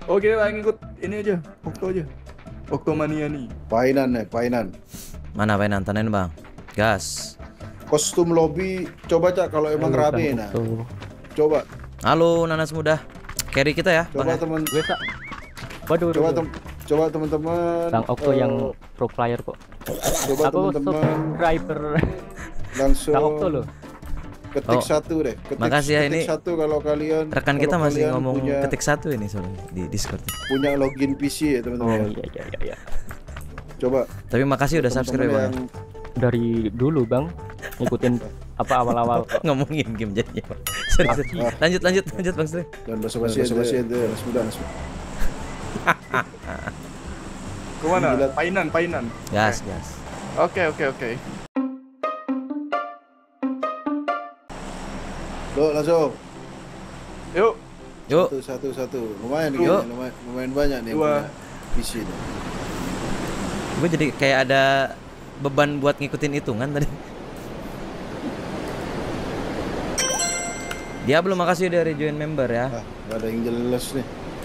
Oke lah, ngikut ini aja, Okto aja. Oktomania nih. Painan. Mana painan? Tandain bang. Gas. Kostum lobby, coba Cak kalau emang rame nah. Coba. Halo nanas muda. Carry kita ya. Coba bang, teman. Gue tak. Waduh. Coba teman-teman. Bang Okto yang pro player kok. Coba Aku teman-teman. subscriber. Langsung. Bang Okto loh. Ketik satu deh. Makasih ya, ketik ini satu kalau kalian. rekan kita kalau masih kalian ngomong punya, ketik satu ini soalnya di Discord. punya login PC ya Oh teman-teman. iya. Coba. Tapi makasih udah subscribe bang. Yang Dari dulu bang ngikutin apa awal-awal. Ngomongin game jadinya bang. Sorry. Lanjut bang Sri. dan basa-basi itu sudah. Kemana? Gila. Painan. Gas. Oke. Loh, langsung. Yuk. Satu. Lumayan nih, Yuk. lumayan banyak nih yang Dua. punya PC nih. Gue jadi kayak ada beban buat ngikutin hitungan tadi. Dia belum makasih dari join member ya. Ah, nggak ada yang jelas nih.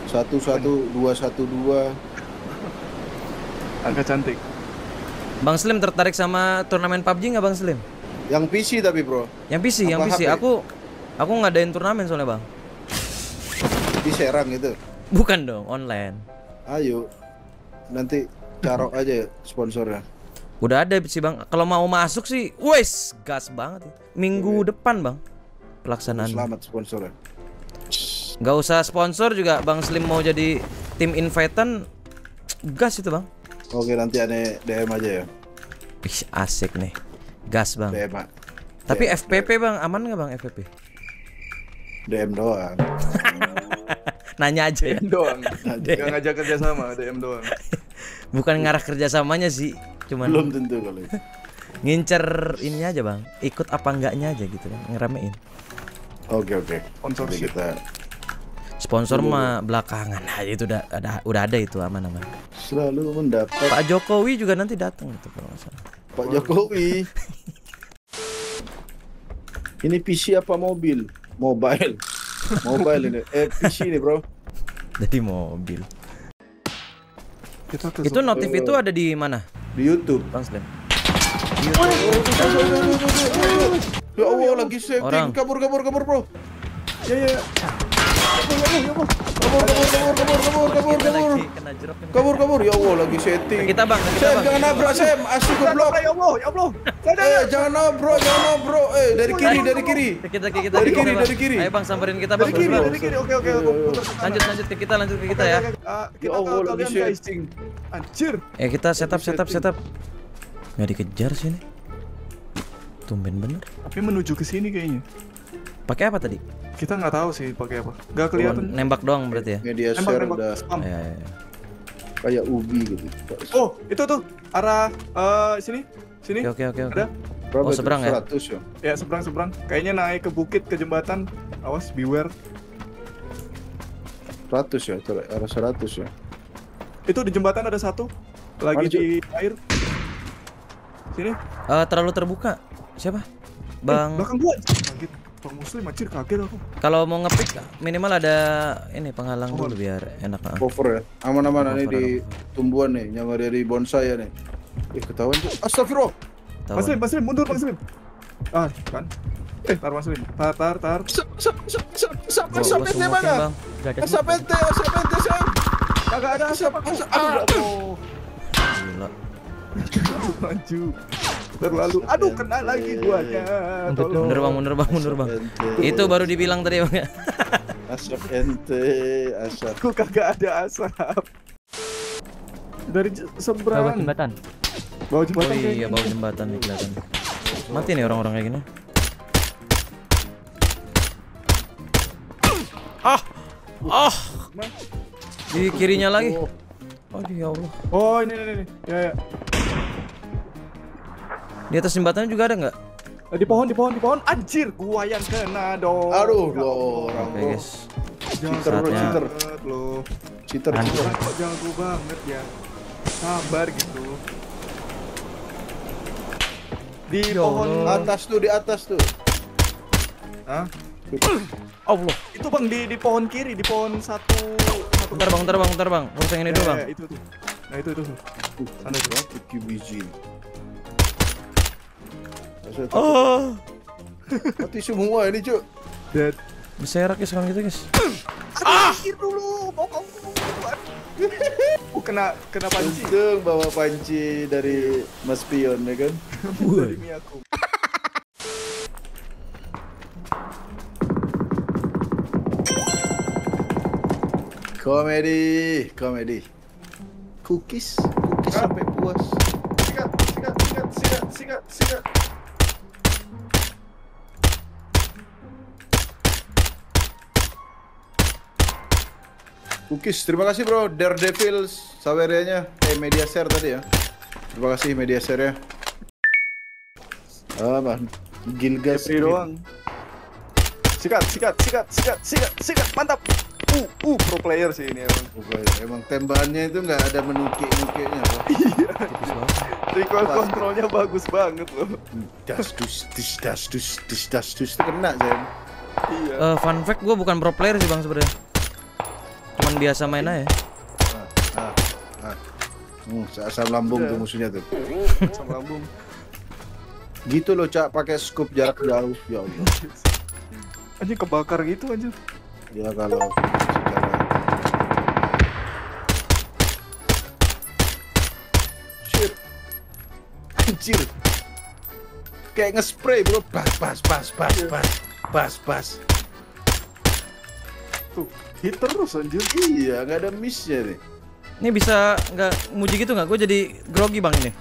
212. Angka cantik. Bang Slim tertarik sama turnamen PUBG nggak Bang Slim? Yang PC tapi bro, Yang PC. Apa HP? Aku ngadain turnamen soalnya bang. di Serang itu. Bukan dong, online. Ayo, nanti carok aja sponsornya. Udah ada sih bang. Kalau mau masuk sih, wes gas banget. Minggu depan bang pelaksanaan. Selamat sponsornya. Gak usah sponsor juga Bang Slim mau jadi tim invitan, gas itu bang. Oke, nanti aneh DM aja ya. Ih, asik nih, gas bang. DM. Tapi DM, FPP bang, aman nggak bang FPP? DM doang. Nanya aja ya. DM doang. Gak ngajak kerja sama, DM doang. Bukan ngarah kerjasamanya sih, cuman Belum tentu kalau itu. ngincer ini aja bang, ikut apa enggaknya aja gitu kan, ngeramein. Oke. Sponsor Nanti kita Sponsor mah belakangan aja itu udah ada itu aman. selalu mendapat Pak Jokowi juga nanti datang gitu kalau nggak salah. Pak Jokowi. Ini PC apa mobil? Mobile ini. PC nih bro. Jadi mobil. Kita ke Itu notif itu ada di mana? Di YouTube. Bang Slim. Ya Allah, lagi setting. Orang. Kabur bro. Ya. Kabur. Ya Allah, lagi setting. Kita bang. Sam, jangan nabrak Sam. Asyik goblok. Ya Allah. Jangan nabrak. Dari kiri. Kita Dari kiri, Bang. dari kiri. Ayo bang samperin kita bang. Dari kiri, Bang. Dari kiri. Oke. Lanjut ke kita ya. Kita Ya Allah, tahu lagi kalian guys. setting. Anjir. Kita setup. Nggak dikejar sini. Tumben bener. Tapi menuju ke sini kayaknya. Pakai apa tadi? Kita nggak tahu sih pakai apa. Nggak kelihatan. Nembak doang berarti ya. Media share udah Spam. Ya. kayak ubi gitu. Oh, itu tuh arah sini. Oke. Ada? Berapa Oh, itu? seberang ya? 100 ya? Ya, seberang. Kayaknya naik ke bukit ke jembatan. Awas, beware. 100 ya, arah 100 ya. Itu di jembatan ada satu. Lagi Mana, Cuk? di air. Sini. Terlalu terbuka. Siapa? Bang. Belakang gua. Kaget. Bang Muslim anjir, kaget aku. Kalau mau ngepick minimal ada ini penghalang dulu biar enak. Cover ya. Aman-aman ini Cover, di tumbuhan nih, nyamar dari bonsai ya nih. Ketahuan tuh. Astagfirullah. Tahu. Mas Lim, mundur Mas Lim. Ah, kan. Tar Mas Lim. Tar. Asap ente mana? Asap ente, Sam. Kagak ada asap. Aduh, Gila. maju. Terlalu. Aduh, kena lagi duanya. Tolong. Mundur bang. Itu baru dibilang tadi bang. Asap ente, asap. Aku kagak ada asap. Dari Bawah seberang. jembatan. Bawah Oh jembatan. iya bawah jembatan nih kelihatan. Mati nih orang-orang kayak gini. Di kirinya lagi. Aduh ya Allah. Oh, ini. Ya. Di atas jembatannya juga ada nggak? Di pohon. Anjir, gua yang kena dong. Aduh, Ya lo Allah. orang Oke bro. guys. Cheater bro, Saatnya. cheater. Loh. Cheater. Kok jago banget ya. Sabar gitu. Di Ya pohon Atas tuh, di atas tuh. Hah? Allah. Itu Bang di pohon kiri, di pohon 1 satu. Bentar bang. Urus yang ini dulu bang. Itu tuh. Nah itu tuh. Sana berapa QBG? Oh, Mati semua ini, Cuk. Dead. berserak ya sekarang gitu guys. Pikir dulu, bokong dulu. Kena panci. Untung bawa panci dari Mas Pion ya kan. Dari Miyako. Komedi. Cookies sampai puas. Sikat. Cookies, terima kasih bro, Daredevil Saweria-nya, media share tadi ya. Terima kasih media share-nya. Man. Gilgas doang. Sikat. Mantap. Pro player sih ini emang. Emang tembakannya itu nggak ada menukik-nukiknya bro. Recoil controlnya bagus banget loh. Das dus itu kena saya. Iya. Fun fact, gue bukan pro player sih bang sebenarnya. Cuman biasa main aja. Asam lambung tuh musuhnya tuh. Sama lambung. Gitu loh Cak, pakai scope jarak jauh. Ya Allah. Anjir kebakar gitu anjir. Ya kalau shit. Anjir. Kayak nge-spray bro. Pas. Tuh, hit terus anjir. Iya, nggak ada miss-nya nih. Ini bisa nggak muji gitu nggak? Gue jadi grogi bang ini.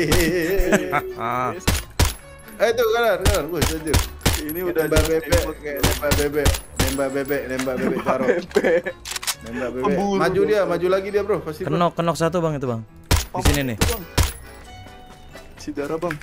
Tuh kanan. Wah, anjir. Ini udah nembak bebek, nembak bebek taruh. Nembak bebek. Maju lagi dia bro, pasti. Kenok satu bang itu bang. Di sini nih. Si darah bang.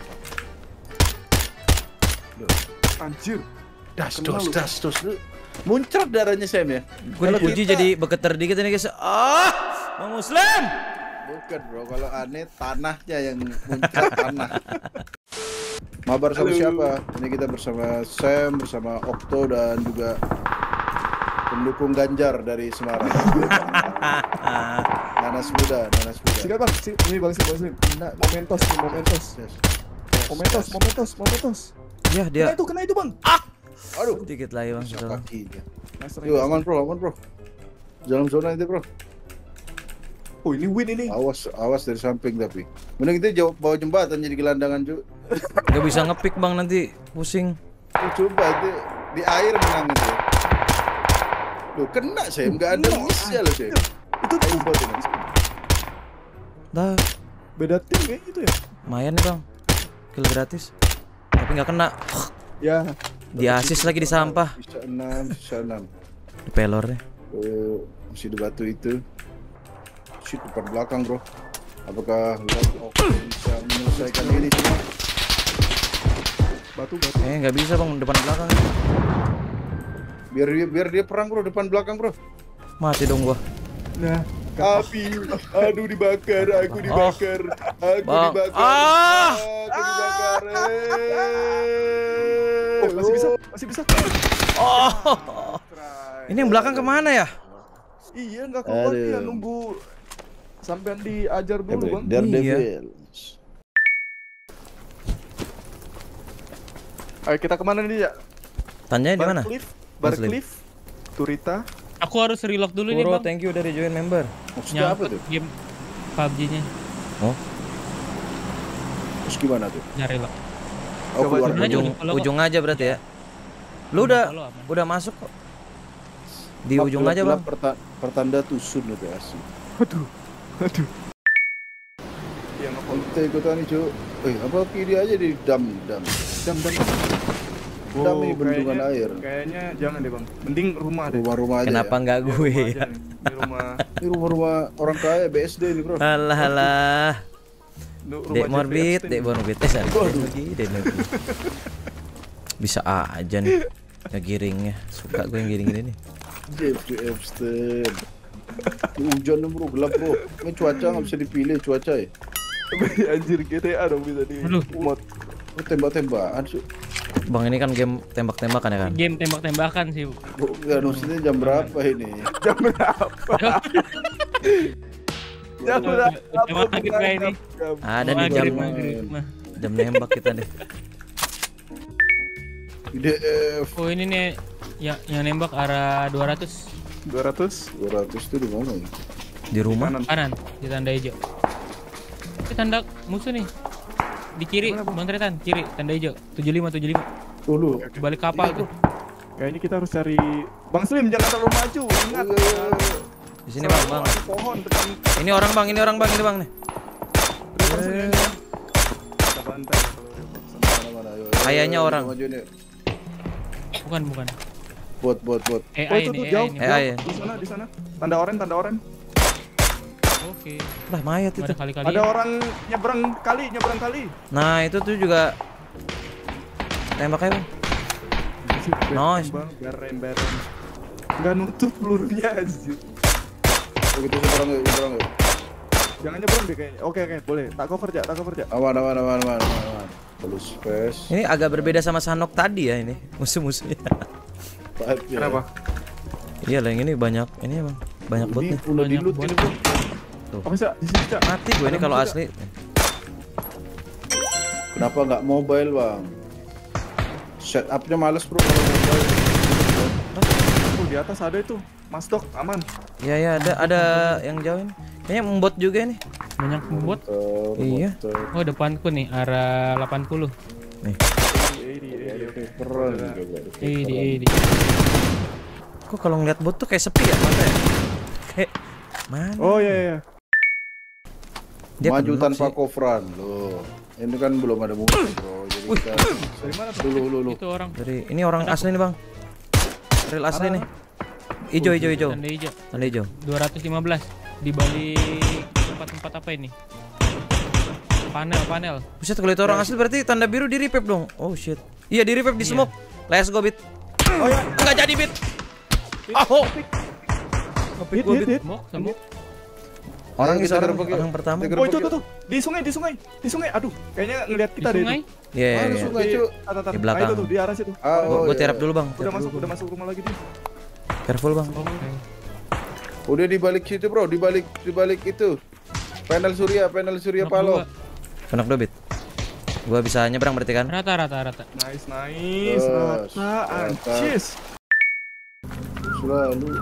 Anjir. Das. Muncrat darahnya Sam ya. Gue dipuji jadi beketer dikit ini guys. Bang Muslim. Bukan bro, kalau aneh tanahnya yang muncrat tanah. Mabar sama siapa? Ini kita bersama Sam, bersama Okto dan juga pendukung Ganjar dari Semarang. Nanas muda. Sikat bang, ini bang Slim. Momentos. Momentos. Ya dia. Kena itu bang. Aduh, Dikit lagi bang. kakinya. Yuk aman bro. Dalam zona itu bro. Oh ini win ini. Awas dari samping tapi. Mending kita jauh bawa jembatan jadi gelandangan cuy. Gak bisa ngepick bang nanti pusing. Coba itu di air menang itu. Loh kena saya nggak ada miss-nya loh saya. Itu tuh. Dah. Beda tim kayak gitu ya. Lumayan nih bang. Kill gratis. Tapi nggak kena. Ya. Di assist lagi di sampah. Sisa 6. Di pelor deh. Masih di batu itu. Shit, depan belakang bro. Apakah bisa menyelesaikan ini cuma? Batu. Nggak bisa bang depan belakang. Biar dia perang bro, depan belakang bro. Mati dong gua. Nah. Api, aduh dibakar, aku dibakar, aku Bang. dibakar, aku dibakar. Oh, masih bisa. Oh. Ini yang belakang kemana ya? Iya nggak keluar dia nunggu sampean diajar dulu bang. Daredevil. Ayo kita kemana nih ya? Tanyanya di mana? Barcliff, Turita. Aku harus relock dulu nih Bro, bang. thank you udah di join member. Maksudnya apa tuh? Game PUBG-nya. Oh, Terus gimana tuh? Nyari relock. Oh keluar Coba dulu. follow kok. ujung aja berarti ya. Lu udah Follow aman. udah masuk kok. Di ujung aja bang. Pertanda tusun itu asli. Aduh. Iya nggak follow. Kita ikutan nih cuy. Apa kiri aja di dam. Dam. Dam ini bendungan air. Kayaknya jangan deh bang. Mending rumah deh. Rumah-rumah aja. Kenapa Ya? nggak Iya, gue rumah ya? aja nih. Ini rumah. Ini rumah-rumah orang kaya BSD nih bro. Alah. Rumah Dek morbid, Jeffrey dek morbid. Lagi dek morbid. Bisa aja nih ngegiringnya. Suka gue yang giring ini nih. Jeffrey Epstein. Hujan nih bro, gelap bro. Ini cuaca nggak bisa dipilih cuaca ya. Anjir GTA dong bisa di Aduh. mod. Tembak-tembakan sih. Bang, ini kan game tembak-tembakan ya kan? Game tembak-tembakan sih. Bukan, maksudnya jam berapa ini? Jam berapa? Jam berapa? Emang maghrib kayak ini. Ada nih jam jam nembak kita deh. IDF Oh ini nih yang nembak arah 200 200 200 tuh di mana ya? Di rumah. kanan. kanan di tanda hijau. Ini tanda musuh nih. Di kiri, Montretan, kiri tanda hijau. 75. Dulu. Balik kapal tuh. Kayaknya kita harus cari Bang Slim, jangan terlalu maju. Ingat. Di sini bang, bang. Ada pohon depan. Ini orang bang, ini bang nih. Kita bantai kalau Mana, ayo. Kayaknya orang. Maju nih. Bukan. Bot. Oh AI itu tuh nih, jauh, AI nih. AI ya? di sana. Tanda oren. Oke. Lah mayat itu. Ada kali-kali. Ada orang nyebrang kali. Nah, itu tuh juga tembaknya bang. Nice. Bang, beren. Enggak nutup pelurunya anjir. Begitu seberang yuk. Jangan nyebrang deh kayaknya. Oke, boleh. Tak cover ja. Aman. Perlu space. Ini agak berbeda sama Sanok tadi ya ini musuh-musuhnya. Kenapa? Iya lah, yang ini banyak ini bang, banyak botnya. Udah di loot Banyak ini bro. Tuh. Apa sih? Di sini, Cak. Mati gue ini Ada kalau musuh, asli. Kenapa nggak mobile bang? Setupnya males bro kalau mobile. Tuh di atas ada itu. Mas Dok, aman. Iya ada yang jauh ini. Kayaknya membot juga ini. Banyak bot. Iya. Oh depanku nih arah 80. Nih. Keren juga. Di. Kok kalau ngeliat bot tuh kayak sepi ya mata ya? Kayak mana? Oh iya. Dia Maju penuh tanpa sih. coveran loh. Ini kan belum ada musuh bro. Jadi kita Dari mana tuh? dulu. Itu orang. Dari ini orang asli nih bang. Real asli nih. Ijo. Tanda hijau. Tanda hijau. 215 di balik tempat apa ini? Panel. Buset, kalau itu orang asli berarti tanda biru di revive dong. Oh shit. Iya di revive di Iya. smoke. Let's go bit. Oh ya. Enggak jadi bit. Oh. Hit. Semuk. Orang Kita di orang, gerbek yuk. orang pertama. Kita Oh gerbek itu tuh. Di sungai. Aduh, kayaknya ngelihat Di kita deh. sungai. Iya. Mana Iya. sungai cu? Tar. Di belakang. Nah, itu tuh di arah situ. Gue iya. tiarap dulu bang. Udah masuk rumah lagi dia. Careful bang. Oke. Udah di balik situ bro, di balik itu. Panel surya Knock Palo. dua. Kenak dua bit. Gua bisa nyebrang berarti kan? Rata. Nice. Terus, Rata. rata. Anjis. Selalu.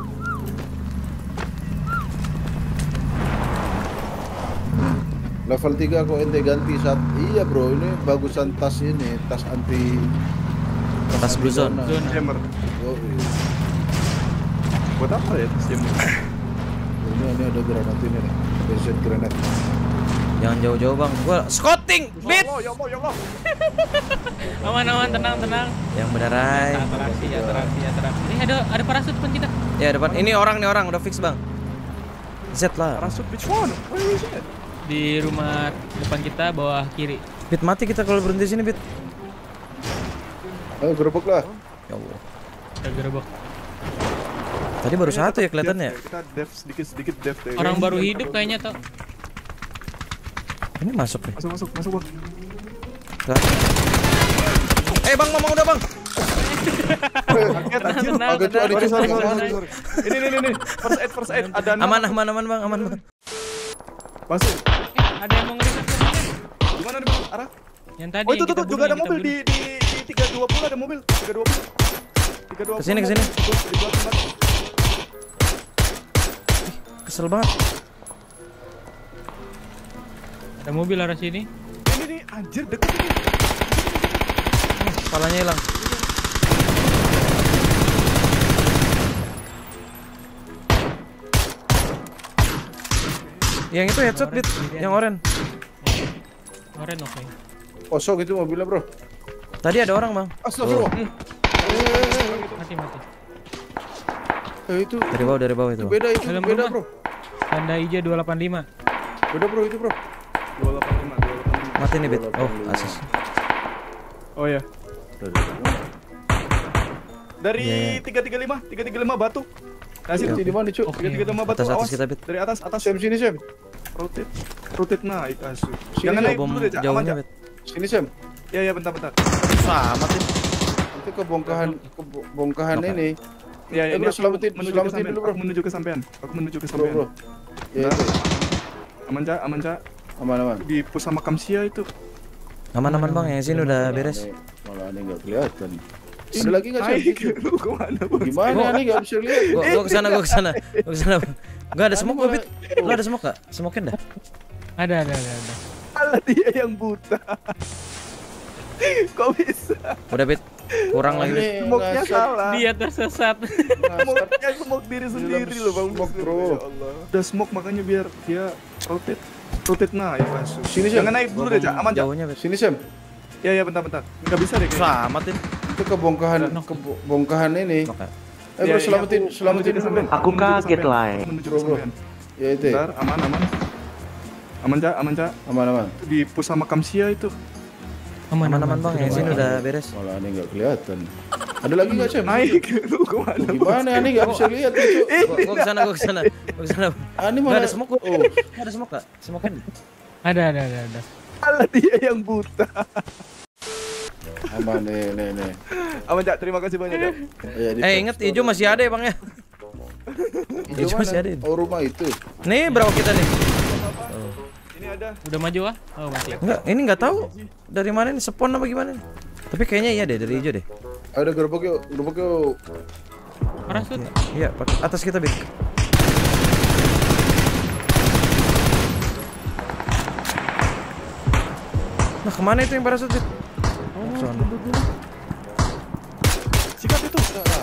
Level 3 kok ente ganti saat iya bro, ini bagusan tas ini, tas anti Tas blue zone. Zona. Jammer. Oh, iya. Buat apa ya tas jammer? Ini ada granat ini nih. Reset granat. Jangan jauh-jauh bang. Gua scouting bit. Ya Allah. Aman, tenang. Yang benar ay. Atraksi. Ini ada parasut depan kita. Ya depan. Ini orang udah fix bang. Z lah. Parasut which one? Where is it? Di rumah depan kita bawah kiri. Bit mati kita kalau berhenti sini bit. Ayo gerbek lah. Ya Allah. Kita gerbek. Tadi baru Kayaknya satu ya tetap kelihatannya. dev, Kita dev sedikit dev deh. Orang baru hidup kayaknya tuh. Ini masuk nih. Masuk bang. Bang ngomong udah bang. Kaget anjir. Tenang. Agak cu, ada cu. Sorry. Sorry. Ini. First aid. Ada Aman bang. Masuk. Ada yang mau ngeriset ke sini. Gimana nih bang? Arah? Yang tadi. Oh itu yang kita tuh juga bunuh, ada yang kita mobil bunuh. di 320 ada mobil. 320. Kesini. Tuh, di belakang tempat. Kesel banget. Ada mobil arah sini. Ini nih anjir deket ini. Kepalanya hilang. Yang itu headshot bit. Yang oranye. Oren oke. Kosong itu mobilnya bro. Tadi ada orang bang. Astagfirullah. Mati. Itu Dari bawah itu. Bang. beda itu Dalam beda rumah. bro. Tanda hijau 285. Beda bro itu bro. 285. Mati nih bit. Oh asis. Oh ya. Dari Iya. 335 batu. Nah, sini Di mana cu? Oke. 335 batu. Atas Awas. kita bit. Dari atas. Sam sini Sam. Rotate naik asu. Sini, Jangan naik Bom dulu deh, Cak. Aman, jauhnya Cak. bit. Sini Sam. Ya bentar. Samatin. Nanti kebongkahan Oke. ini. Ya, bro, selamatin sampean. dulu, bro. Aku menuju ke sampean. Aku menuju ke Bro, sampean. bro. Ya, Bentar. itu. Aman, Cak, aman, Cak. Aman. Di pos sama Kamsia itu. Aman-aman bang, yang sini udah beres. Malah aneh nggak kelihatan. Ada lagi nggak sih? Lu kemana, Bos? Gimana aneh nggak bisa lihat? Gua kesana. Gak ada smoke gua, Bit. Lu ada smoke gak? Smokein dah. Ada. Malah dia yang buta. Kok bisa? Udah, Bit. Kurang lagi, Bit. Smoke-nya salah. Dia tersesat. Smoke-nya smoke diri sendiri loh, Bang. Smoke, bro. Ya Allah. Udah smoke makanya biar dia rotate. Rotate naik langsung. Sini, Sam. Jangan naik dulu deh, Cak. Aman, Cak. Jauhnya, Bit. Sini Sam. Ya, bentar. Enggak bisa deh kayaknya. Samatin. Itu kebongkahan ini. Oke. Bro, Ya, selamatin aku menuju ke dulu. sampean. Aku menuju ke kaget sampean. lah. Aku menuju ke Bro, bro. sampean. Ya itu. Bentar, aman. Aman, Cak. Aman. Di pos sama Kamsia itu. Aman-aman bang, yang sini udah beres. Malah aneh nggak kelihatan. Ada lagi nggak Sam? Naik. Lu kemana? Gimana aneh nggak bisa lihat itu? Gua kesana. Aneh Gak malah. ada smoke. Oh, Gak ada smoke gak? Smokein. Ada. Malah dia yang buta. aman nih. Aman, Cak. Terima kasih banyak, Cak. Ya, di Ingat hijau masih ada ya bang ya? Hijau masih ada ini. Oh, rumah itu. Nih berapa kita nih? Ini ada. Udah maju ah? Oh masih. Enggak, ini nggak tahu dari mana nih, spawn apa gimana nih. Tapi kayaknya iya deh, dari hijau deh. Ada gerobak yuk. Parasut. Iya, atas kita, Bit. Nah, kemana itu yang parasut, Bit? Oh, sana. Sikat itu.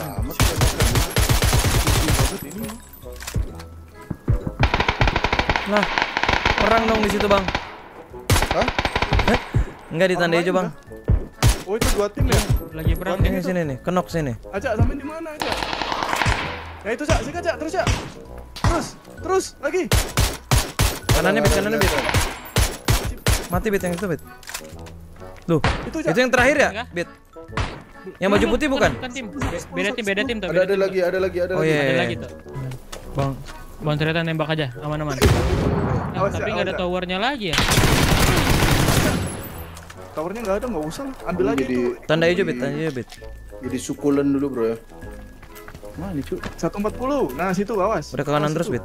Nah, perang dong di situ, Bang. Hah? Enggak di tanda hijau, Bang. Oh, itu 2 tim ya? Lagi perang. Ini sini nih, kenok sini. Acak, sampai di mana, Acak? Ya itu, Cak. Sikat, Cak. Terus, Cak. Terus lagi. Kanannya, Bit. Mati, Bit, yang itu, Bit. Loh, Itu, Cak. itu yang terakhir ya, Enggak. Bit? Yang baju putih bukan? Bukan tim. Beda tim tuh. Ada lagi. Oh iya. Ada lagi tuh. Bang Tretan nembak aja, aman-aman. Awas, Tapi Cak, nggak ada awas, Cak. towernya lagi ya. Towernya nggak ada, nggak usah. Ambil aja Jadi itu. Tanda hijau, Bit, tanda hijau, Bit. jadi sukulen dulu, bro ya. Mana nih, Cuk? 140. Nah, situ awas. Udah ke kanan Awas terus, situ. Bit.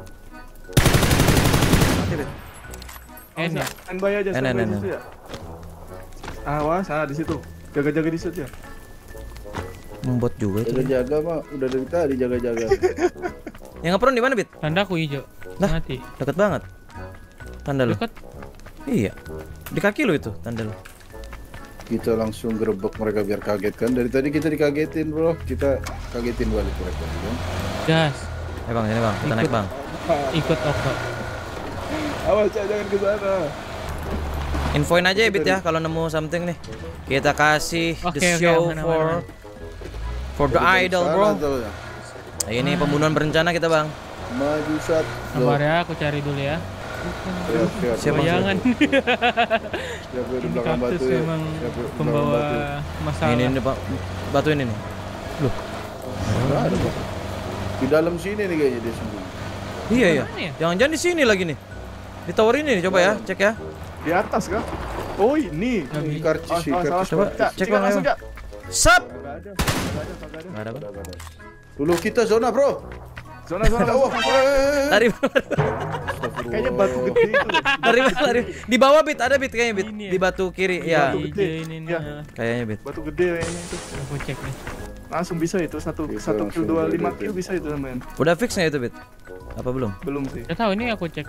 Mati, Bit. N ya. Standby aja, standby N. di situ ya. Awas, di situ. Jaga-jaga di situ ya. Membot juga itu. Jaga-jaga mah udah dari tadi jaga-jaga. Yang ngepron di mana, Bit? Tanda aku hijau. Lah. Mati. Deket banget. Tanda lu. Dekat. Iya. Di kaki lu itu tanda lu. Kita langsung gerebek mereka biar kaget kan. Dari tadi kita dikagetin, bro. Kita kagetin balik mereka kan. Gas. Bang, sini, Bang. Kita naik, Bang. Ikut Okto. Awas, Cak, jangan ke sana. Infoin aja ya, Bit ya, kalau nemu something nih. Kita kasih Oke, the oke, show mana. for the idol, Sana bro. tuh ya. Nah, ini pembunuhan berencana kita, Bang. Maju shot. Sabar ya, aku cari dulu ya. Siap. Siapa? Jangan. Siap di Ini belakang kaktus batu ya. memang Siap di belakang pembawa batu. masalah. Ini Pak. Batu ini nih. Loh. Nggak ada, Bro. Di dalam sini nih kayaknya dia sembunyi. Iya ya. Mana ya? Jangan-jangan di sini lagi nih. Di tower ini nih, coba ya, cek ya. Di atas kah? Oh, ini. Ini karcis sih, Awas, karcis. Coba Cak, cek, sikat Bang, langsung, ayo. Cak. Sap. Nggak ada, Enggak ada, Bang. Dulu kita zona, bro. Zona Wah, Lari. kayaknya batu gede itu. Lari. Di bawah, Bit, ada Bit kayaknya, Bit. Ini ya? Di batu kiri. Ya, batu gede. Hijau ini nih. Ya. kayaknya, Bit. Batu gede kayaknya itu. Aku cek nih. Langsung bisa itu satu Bisa kill langsung 25 gede. kill bisa itu sampean. Udah fix nggak itu, Bit? Apa belum? Belum sih. Udah tahu ini aku cek.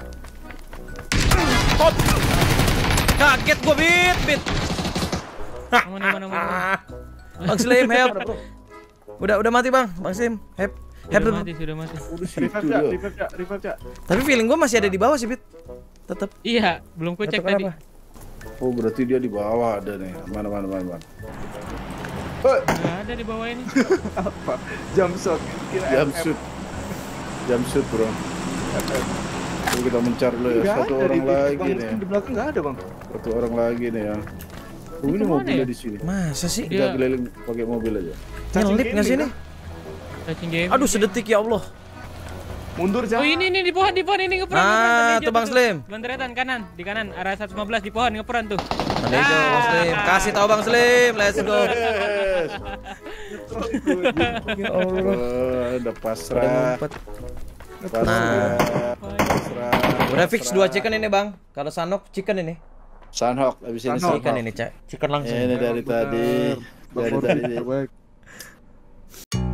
Kaget gua, Bit. Aman. Bang Slim, help. Udah mati, Bang. Bang Slim, help. Sudah mati. udah situ Revive, Cak, dia. revive, Cak. Tapi feeling gua masih ada di bawah sih, Bit. Tetep. Iya, belum ku cek Tetep tadi. kenapa? Oh, berarti dia di bawah ada nih. Mana. Nggak ada di bawah ini. Apa? Jump shot. Kira Jump shoot, bro. Coba kita mencar dulu ya. Nggak Satu ada orang di- lagi Bang, nih. Di belakang nggak ada, Bang. Satu orang lagi nih ya. Oh, ini Kemana mobilnya ya? di sini. Masa sih? Dia- Kita keliling pakai mobil aja. Nyelip nggak sih ini? Cacing game. Aduh, sedetik ya Allah. Mundur, Cak. Oh ini di pohon ini ngeperan. Nah, tanda hijau tuh, Bang Slim. Bang Tretan kanan, di kanan arah 115 di pohon ngeperan tuh. Tanda hijau Bang Slim. Kasih tahu Bang Slim. Let's go. Ya Allah. Udah Udah pasrah. ngumpet. Pasrah. Pasrah. Udah fix 2 chicken ini Bang. Kalau Sanok chicken ini. Sunhawk abis ini Sunhawk. Chicken Sunhawk. ini, Cak. Chicken langsung. Ini dari tadi. Dari tadi. Terbaik.